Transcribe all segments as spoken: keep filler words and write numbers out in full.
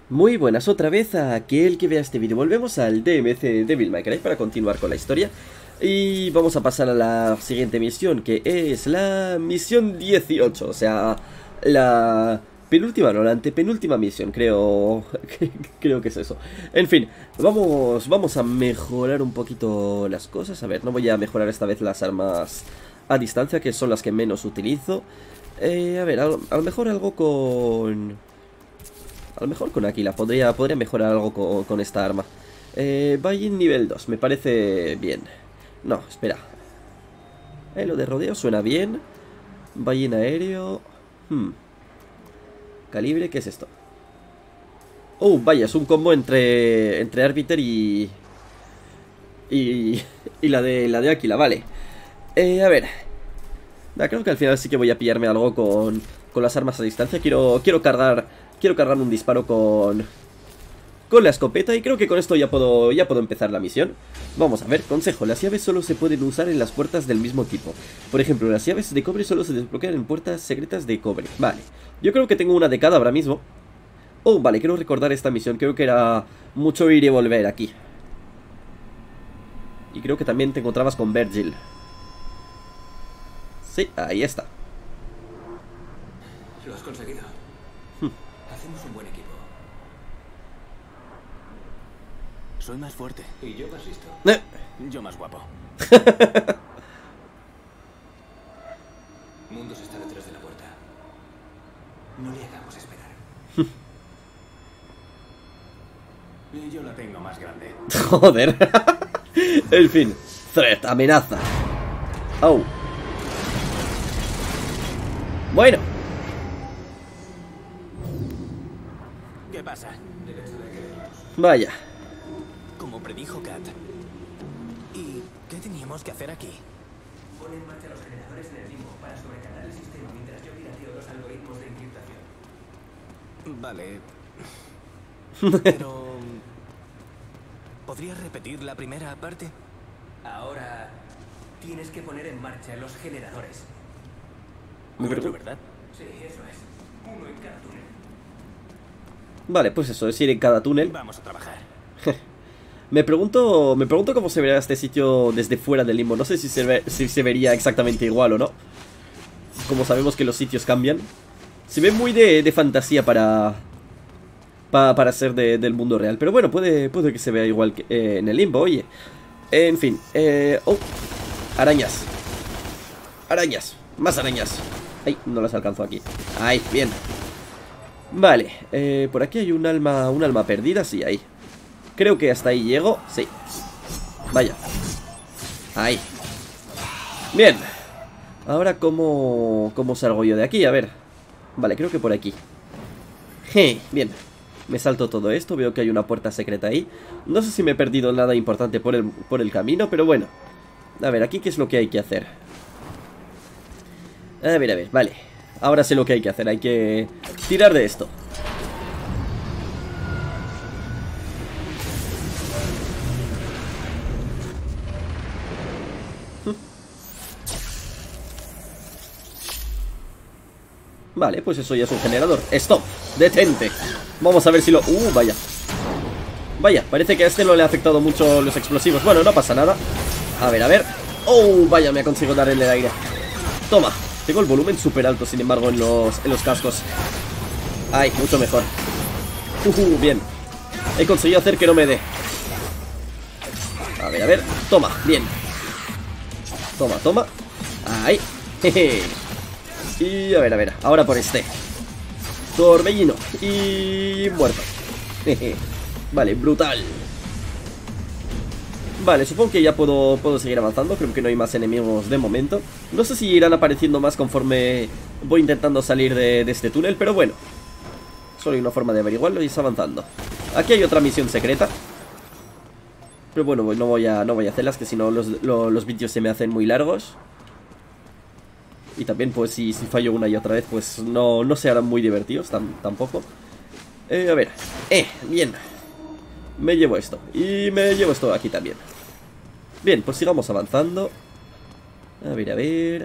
Muy buenas otra vez a aquel que vea este vídeo. Volvemos al D M C de Devil May Cry para continuar con la historia. Y vamos a pasar a la siguiente misión, que es la misión dieciocho. O sea, la penúltima, no, la antepenúltima misión, creo. Creo que es eso. En fin, vamos, vamos a mejorar un poquito las cosas. A ver, no voy a mejorar esta vez las armas a distancia, que son las que menos utilizo. Eh, a ver, a, a lo mejor algo con... A lo mejor con Aquila, podría, podría mejorar algo con, con esta arma. Eh, Ballin nivel dos, me parece bien. No, espera. Eh, lo de rodeo suena bien. Ballin aéreo. Hmm. Calibre, ¿qué es esto? Oh, vaya, es un combo entre, entre Arbiter y... Y, y la de la de Aquila, vale. Eh, a ver. Da, creo que al final sí que voy a pillarme algo con, con las armas a distancia. Quiero, quiero cargar... Quiero cargar un disparo con... Con la escopeta y creo que con esto ya puedo, ya puedo empezar la misión. Vamos a ver, consejo, las llaves solo se pueden usar en las puertas del mismo tipo. Por ejemplo, las llaves de cobre solo se desbloquean en puertas secretas de cobre. Vale, yo creo que tengo una de cada ahora mismo. Oh, vale, quiero recordar esta misión, creo que era mucho ir y volver aquí. Y creo que también te encontrabas con Virgil. Sí, ahí está. Lo has conseguido. Hacemos un buen equipo. Soy más fuerte. Y yo más listo. Eh. Yo más guapo. Mundos está detrás de la puerta. No le hagamos esperar. Y yo la tengo más grande. Joder. En fin. Threat, amenaza. Oh. Bueno. ¿Qué pasa? Vaya. Como predijo Kat. ¿Y qué teníamos que hacer aquí? Pon en marcha los generadores en el limbo para sobrecargar el sistema mientras yo pirateo los algoritmos de encriptación. Vale. Pero... ¿podrías repetir la primera parte? Ahora tienes que poner en marcha los generadores. ¿Cuatro, verdad? Sí, eso es. Uno en cada túnel. Vale, pues eso, es ir en cada túnel. Vamos a trabajar. Me pregunto, me pregunto cómo se verá este sitio desde fuera del limbo. No sé si se, ve, si se vería exactamente igual o no. Como sabemos que los sitios cambian. Se ve muy de, de fantasía para, para, para ser de, del mundo real. Pero bueno, puede, puede que se vea igual que eh, en el limbo, oye. En fin. Eh, oh, arañas. Arañas. Más arañas. Ay, no las alcanzo aquí. Ay, bien. Vale, eh, por aquí hay un alma, un alma perdida, sí, ahí. Creo que hasta ahí llego, sí. Vaya. Ahí. Bien. Ahora, ¿cómo, cómo salgo yo de aquí? A ver. Vale, creo que por aquí. Je, bien. Me salto todo esto, veo que hay una puerta secreta ahí. No sé si me he perdido nada importante por el, por el camino, pero bueno. A ver, aquí qué es lo que hay que hacer. A ver, a ver, vale. Ahora sé lo que hay que hacer, hay que tirar de esto. Vale, pues eso ya es un generador. ¡Stop! ¡Detente! Vamos a ver si lo... ¡Uh, vaya! Vaya, parece que a este no le ha afectado mucho los explosivos. Bueno, no pasa nada. A ver, a ver. ¡Oh, vaya! Me ha conseguido dar en el aire. Toma. Tengo el volumen súper alto, sin embargo, en los, en los cascos. Ay, mucho mejor. Uh, bien. He conseguido hacer que no me dé. A ver, a ver. Toma, bien. Toma, toma. Ahí. Jeje. Y a ver, a ver. Ahora por este. Torbellino. Y muerto. Jeje. Vale, brutal. Vale, supongo que ya puedo, puedo seguir avanzando. Creo que no hay más enemigos de momento. No sé si irán apareciendo más conforme voy intentando salir de, de este túnel, pero bueno. Solo hay una forma de averiguarlo y es avanzando. Aquí hay otra misión secreta. Pero bueno, no voy a, no voy a hacerlas, que si no los, los, los vídeos se me hacen muy largos. Y también pues si, si fallo una y otra vez pues no, no se harán muy divertidos tam, tampoco. Eh, a ver. Eh, bien. Me llevo esto. Y me llevo esto aquí también. Bien, pues sigamos avanzando. A ver, a ver.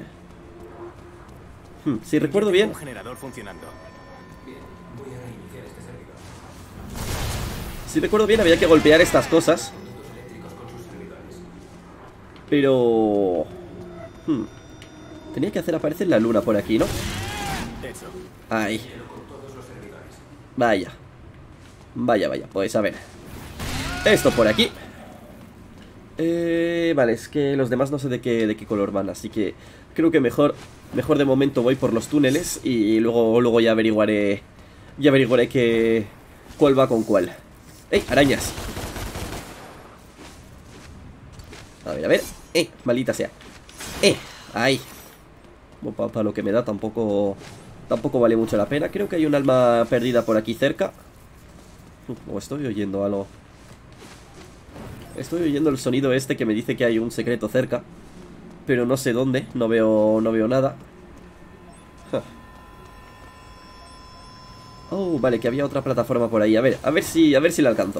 Hmm, si recuerdo bien. Un generador funcionando. Bien, voy a reiniciar este servidor. Si recuerdo bien, había que golpear estas cosas. Pero... Hmm. Tenía que hacer aparecer la luna por aquí, ¿no? Ahí. Vaya. Vaya, vaya. Pues a ver. Esto por aquí. Eh, vale, es que los demás no sé de qué, de qué color van, así que creo que mejor, mejor de momento voy por los túneles y luego, luego ya averiguaré, ya averiguaré que, cuál va con cuál. ¡Ey, arañas! A ver, a ver. ¡Eh, maldita sea! ¡Eh, ahí! Bueno, para, para lo que me da tampoco, tampoco vale mucho la pena. Creo que hay un alma perdida por aquí cerca. O estoy oyendo algo. Estoy oyendo el sonido este que me dice que hay un secreto cerca, pero no sé dónde, no veo, no veo nada. Huh. Oh, vale, que había otra plataforma por ahí. A ver, a ver si, a ver si la alcanzo.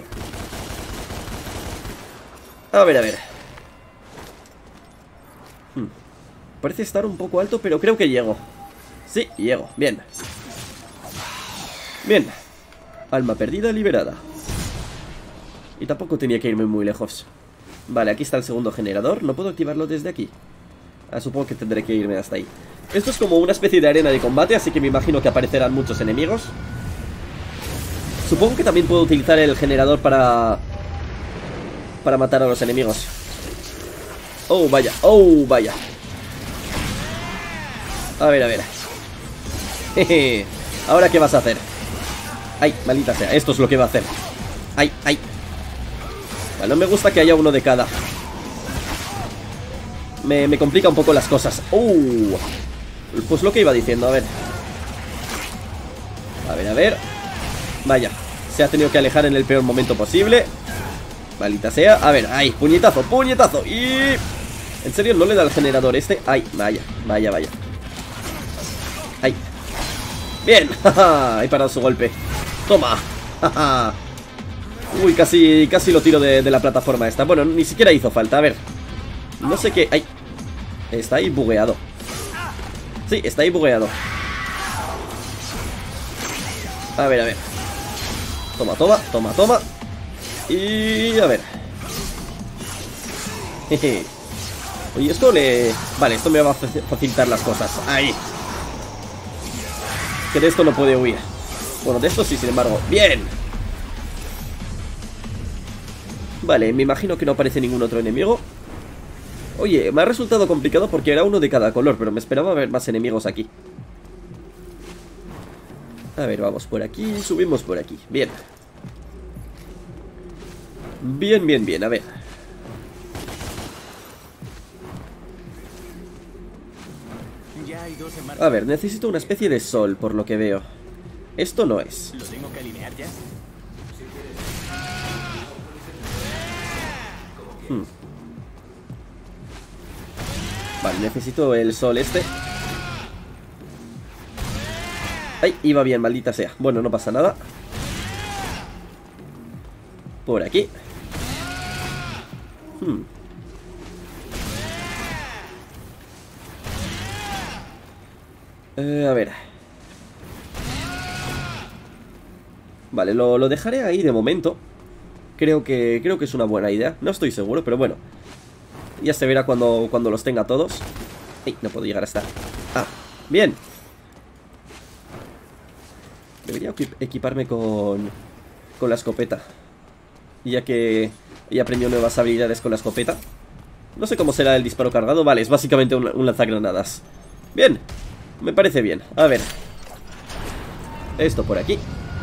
A ver, a ver. Hmm. Parece estar un poco alto, pero creo que llego. Sí, llego, bien. Bien. Alma perdida liberada. Y tampoco tenía que irme muy lejos. Vale, aquí está el segundo generador. No puedo activarlo desde aquí. Ah, supongo que tendré que irme hasta ahí. Esto es como una especie de arena de combate, así que me imagino que aparecerán muchos enemigos. Supongo que también puedo utilizar el generador para... para matar a los enemigos. Oh, vaya, oh, vaya. A ver, a ver. Jeje. ¿Ahora qué vas a hacer? Ay, maldita sea, esto es lo que va a hacer. Ay, ay. Bueno, no me gusta que haya uno de cada. Me, me complica un poco las cosas. Uh, pues lo que iba diciendo, a ver. A ver, a ver. Vaya, se ha tenido que alejar en el peor momento posible. Maldita sea, a ver, ahí, puñetazo, puñetazo. Y... ¿en serio no le da el generador este? Ay, vaya, vaya, vaya. Ay. Bien, jaja, he parado su golpe. Toma, jaja. Uy, casi, casi lo tiro de, de la plataforma esta. Bueno, ni siquiera hizo falta, a ver. No sé qué... ¡ay! Está ahí bugueado. Sí, está ahí bugueado. A ver, a ver. Toma, toma, toma, toma. Y... a ver. Jeje. Oye, esto le... vale, esto me va a facilitar las cosas. Ahí. Que de esto no puede huir. Bueno, de esto sí, sin embargo. ¡Bien! Vale, me imagino que no aparece ningún otro enemigo. Oye, me ha resultado complicado porque era uno de cada color, pero me esperaba ver más enemigos aquí. A ver, vamos por aquí, subimos por aquí. Bien. Bien, bien, bien, a ver. A ver, necesito una especie de sol, por lo que veo. Esto no es. ¿Lo tengo que alinear ya? Hmm. Vale, necesito el sol este. Ay, iba bien, maldita sea. Bueno, no pasa nada. Por aquí. Hmm. Eh, a ver. Vale, lo, lo dejaré ahí de momento. Creo que, creo que es una buena idea. No estoy seguro, pero bueno. Ya se verá cuando, cuando los tenga todos. Ay, no puedo llegar hasta... ah, bien. Debería equiparme con... con la escopeta. Ya que ya aprendió nuevas habilidades con la escopeta. No sé cómo será el disparo cargado. Vale, es básicamente un, un lanzagranadas. Bien, me parece bien. A ver. Esto por aquí.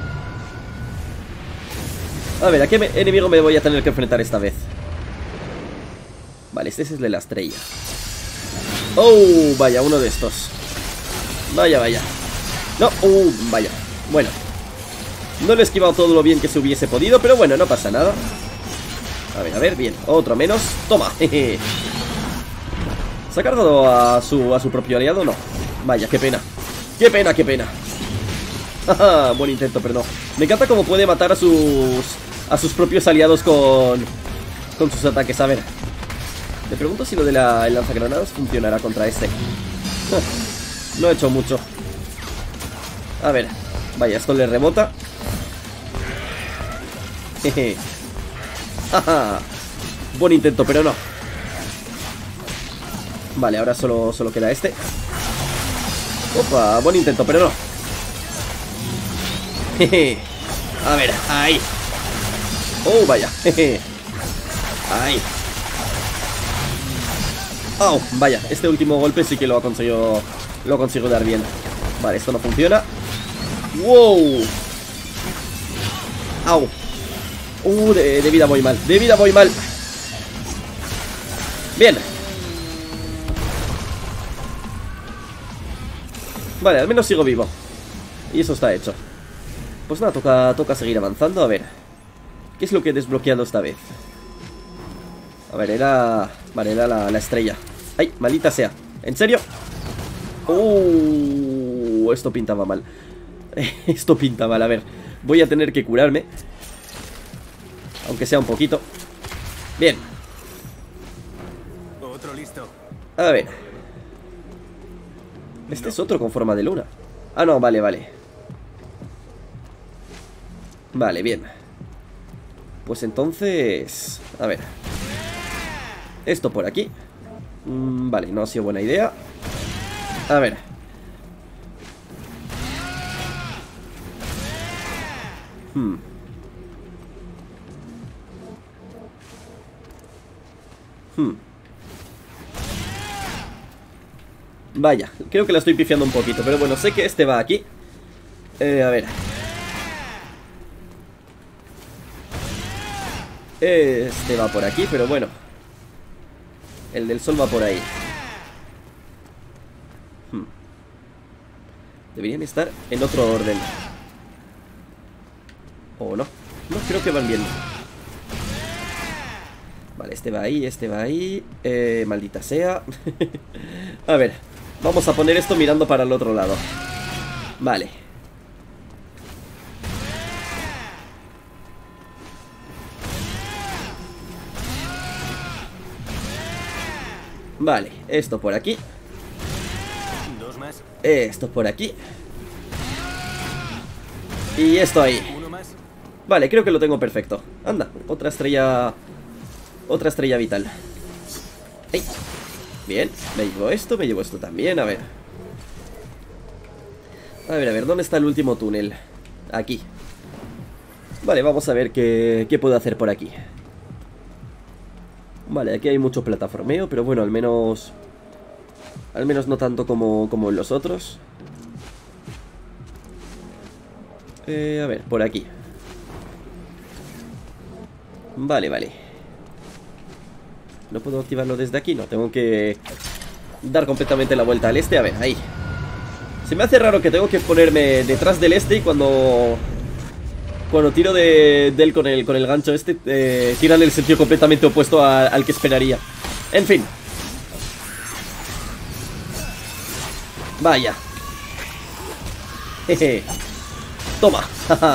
A ver, ¿a qué me, enemigo me voy a tener que enfrentar esta vez? Vale, este es el de la estrella. Oh, vaya, uno de estos. Vaya, vaya. No, uh, vaya. Bueno, no lo he esquivado todo lo bien que se hubiese podido, pero bueno, no pasa nada. A ver, a ver, bien, otro menos. Toma, jeje. ¿Se ha cargado a su, a su propio aliado? No. Vaya, qué pena. Qué pena, qué pena. Buen intento, pero no. Me encanta cómo puede matar a sus... a sus propios aliados con... con sus ataques. A ver. Me pregunto si lo de la, el lanzagranadas funcionará contra este. No he hecho mucho. A ver. Vaya, esto le rebota. Jeje. Buen intento, pero no. Vale, ahora solo, solo queda este. Opa, buen intento, pero no. Jeje. A ver, ahí. Oh, vaya. Jeje. Ahí. Oh, vaya, este último golpe sí que lo ha conseguido. Lo consigo dar bien. Vale, esto no funciona. Wow. Au. Uh, de, de vida voy mal. De vida voy mal. Bien. Vale, al menos sigo vivo. Y eso está hecho. Pues nada, toca, toca seguir avanzando. A ver, ¿qué es lo que he desbloqueado esta vez? A ver, era... Vale, era la, la estrella. ¡Ay, maldita sea! ¿En serio? ¡Uh! Esto pintaba mal. Esto pinta mal, a ver. Voy a tener que curarme. Aunque sea un poquito. Bien. Otro listo. A ver. Este es otro con forma de luna. Ah, no, vale, vale. Vale, bien. Pues entonces... A ver. Esto por aquí. mm, Vale, no ha sido buena idea. A ver. Hmm. Hmm. Vaya, creo que la estoy pifiando un poquito. Pero bueno, sé que este va aquí. eh, A ver. Este va por aquí, pero bueno. El del sol va por ahí. hmm. Deberían estar en otro orden. ¿O no? No, creo que van bien. Vale, este va ahí, este va ahí. eh, Maldita sea. A ver, vamos a poner esto mirando para el otro lado. Vale. Vale, esto por aquí. Dos más. Esto por aquí. Y esto ahí. Uno más. Vale, creo que lo tengo perfecto. Anda, otra estrella. Otra estrella vital. ¡Ey! Bien, me llevo esto, me llevo esto también, a ver. A ver, a ver, ¿dónde está el último túnel? Aquí. Vale, vamos a ver qué, qué puedo hacer por aquí. Vale, aquí hay mucho plataformeo, pero bueno, al menos... Al menos no tanto como, como en los otros. Eh, a ver, por aquí. Vale, vale. ¿No puedo activarlo desde aquí? No, tengo que dar completamente la vuelta al este. A ver, ahí. Se me hace raro que tengo que ponerme detrás del este y cuando... Cuando tiro de, de él con el, con el gancho este, eh, tira en el sentido completamente opuesto a, al que esperaría. En fin. Vaya. Jeje. Toma.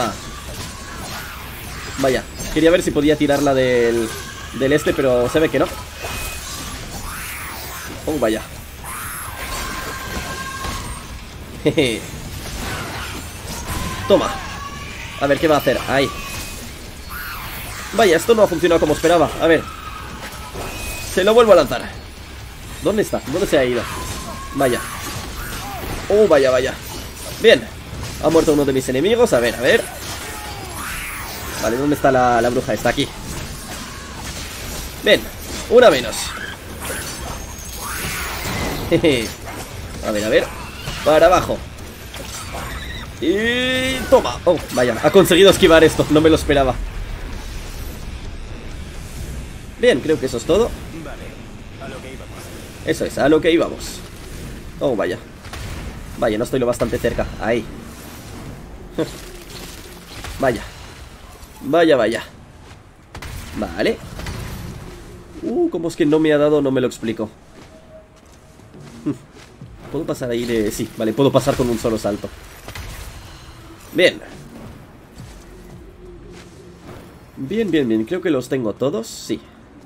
Vaya. Quería ver si podía tirarla del, del este, pero se ve que no. Oh, vaya. Jeje. Toma. A ver, ¿qué va a hacer? Ahí. Vaya, esto no ha funcionado como esperaba. A ver. Se lo vuelvo a lanzar. ¿Dónde está? ¿Dónde se ha ido? Vaya. Oh, vaya, vaya. Bien. Ha muerto uno de mis enemigos. A ver, a ver. Vale, ¿dónde está la, la bruja? Está aquí. Bien. Una menos. Jeje. A ver, a ver. Para abajo. Y... toma. Oh, vaya, ha conseguido esquivar esto. No me lo esperaba. Bien, creo que eso es todo. Vale, a lo que íbamos. Eso es, a lo que íbamos. Oh, vaya. Vaya, no estoy lo bastante cerca. Ahí. Vaya. Vaya, vaya. Vale. Uh, ¿cómo es que no me ha dado? No me lo explico. ¿Puedo pasar ahí de...? Sí, vale, puedo pasar con un solo salto. Bien. Bien, bien, bien. Creo que los tengo todos. Sí.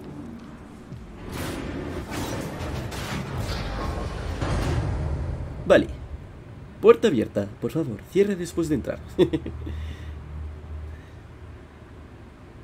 Vale. Puerta abierta. Por favor, cierre después de entrar.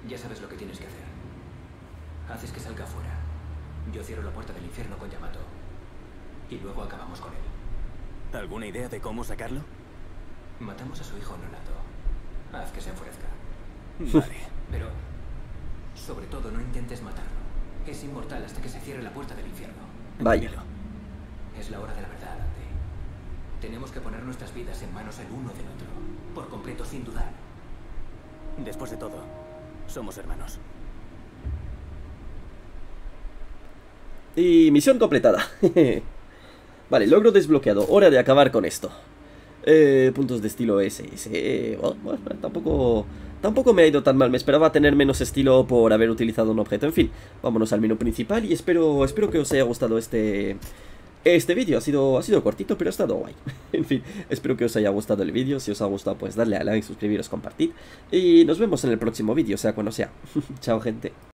Ya sabes lo que tienes que hacer. Haces que salga afuera. Yo cierro la puerta del infierno con Yamato. Y luego acabamos con él. ¿Alguna idea de cómo sacarlo? Matamos a su hijo nonato. Haz que se enfurezca. Vale. Pero, sobre todo, no intentes matarlo. Es inmortal hasta que se cierre la puerta del infierno. Vaya. Entendido. Es la hora de la verdad, Dante. Tenemos que poner nuestras vidas en manos el uno del otro. Por completo, sin dudar. Después de todo, somos hermanos. Y misión completada. Vale, logro desbloqueado. Hora de acabar con esto. Eh, puntos de estilo S S. Eh, bueno, bueno, tampoco, tampoco me ha ido tan mal. Me esperaba tener menos estilo por haber utilizado un objeto. En fin, vámonos al menú principal. Y espero, espero que os haya gustado este... Este vídeo ha sido, ha sido cortito, pero ha estado guay. En fin, espero que os haya gustado el vídeo. Si os ha gustado, pues darle a like, suscribiros, compartid. Y nos vemos en el próximo vídeo, sea cuando sea. Chao, gente.